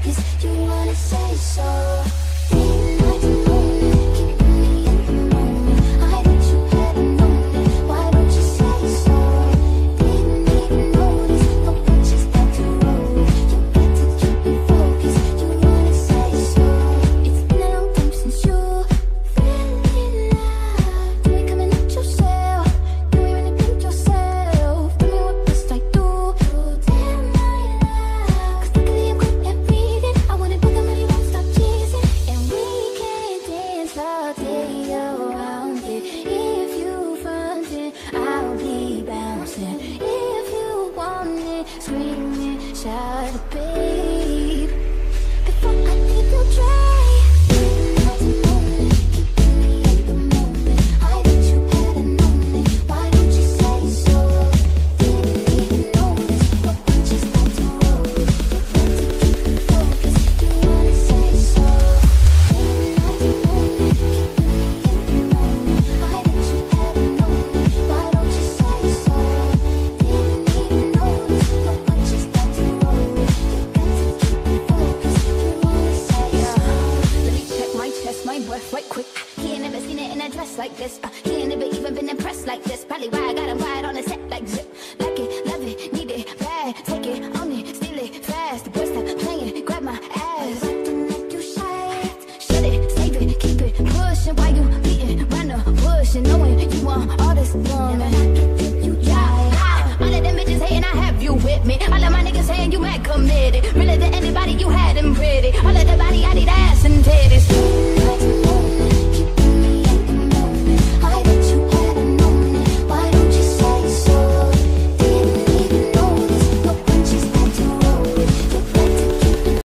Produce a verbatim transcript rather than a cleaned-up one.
focus. You wanna say so. Didn't like to know it, keeping me in the moment. I bet you had known it, why don't you say so? Didn't even notice, no punches got to roll. You got to keep me focused, you wanna say so. It's been a long time since you fell in love. You ain't coming out yourself, you ain't really think yourself. Tell me what must I do to tell my love? Cause luckily I'm quick at reading, I want it, but the money won't stop chasing. And we can dance all day around it. If you frontin', I'll be bouncing. If you want it, scream it, shout it, babe. Before I leave you dry. Didn't like to know it, keeping me in the moment. I bet you had known it, why don't you say so? Didn't even notice, no punches got to roll. You got to keep me focused, you wanna say so. Didn't like to know it, keeping me in the moment. I bet you had known it, why don't you say so? Didn't even notice, no punches got to roll. You got to keep me focused, you wanna say so. Let me check my chest, my breath right quick. He ain't never seen it in a dress like this. Uh, he ain't never even been impressed like this. Probably why I got him right on the set like zip. Like it, love it, need it, bad. Take it, own it, steal it, fast. The boy stop playing, grab my ass. Acting like you shy. Shut it, save it, keep it pushing. While you beating round the bush and knowing you want all this woman. Yeah, all of them bitches hating, I have you with me. All of my niggas saying you mad committed. Really to anybody, you had them pretty. All of the